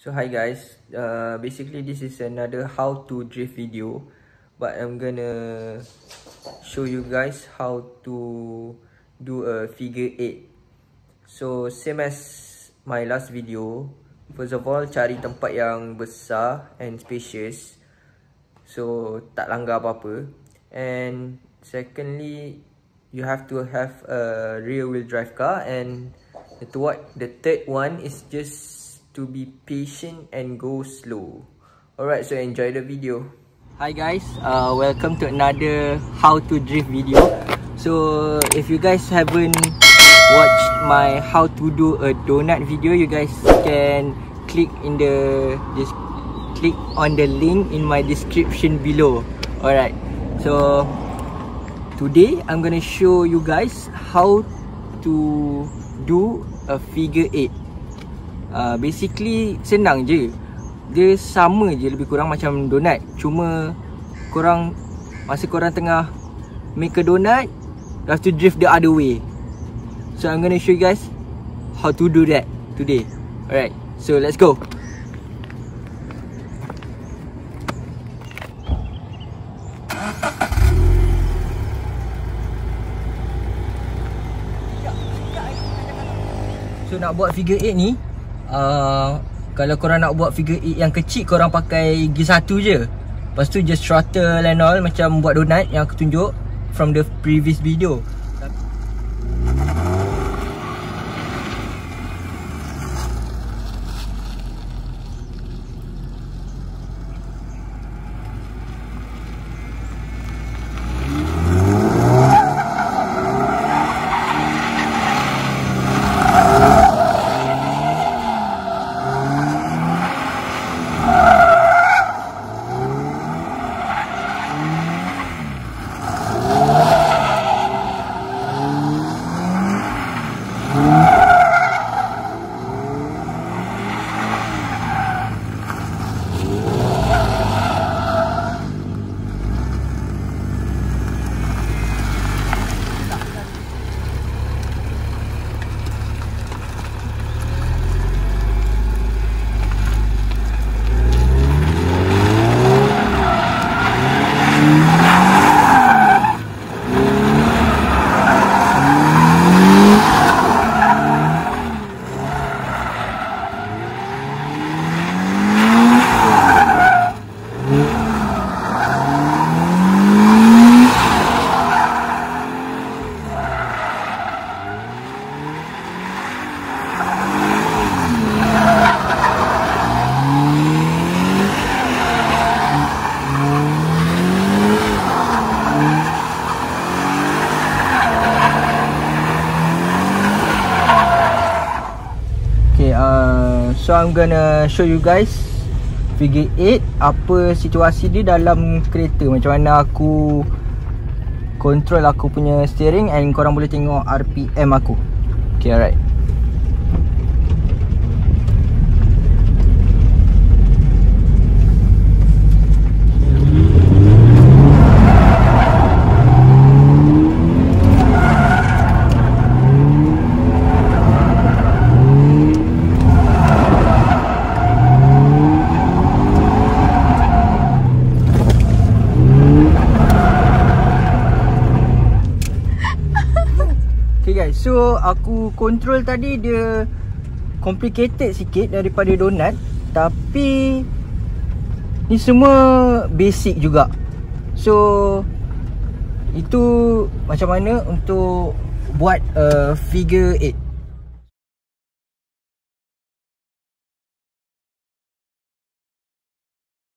So hi guys, basically this is another how to drift video, but I'm gonna show you guys how to do a figure 8. So same as my last video, first of all cari tempat yang besar and spacious, so tak langgar apa-apa. And secondly, you have to have a rear wheel drive car, and the third one is just to be patient and go slow. Alright, so enjoy the video. Hi guys, welcome to another how to drift video. So if you guys haven't watched my how to do a donut video, you guys can click on the link in my description below. Alright, so today I'm gonna show you guys how to do a figure 8. Basically senang je. Dia sama je lebih kurang macam donut. Cuma masa korang tengah make a donut, you have to drift the other way. So I'm gonna show you guys how to do that today. Alright, so let's go. So nak buat figure 8 ni, kalau korang nak buat figure 8 yang kecil, korang pakai gear 1 je. Lepas tu just throttle and all, macam buat donut yang aku tunjuk from the previous video. So I'm gonna show you guys figure 8, apa situasi dia dalam kereta, macam mana aku control aku punya steering, and korang boleh tengok RPM aku. Okay, alright. So aku control tadi dia complicated sikit daripada donut, tapi ni semua basic juga. So itu macam mana untuk buat figure 8.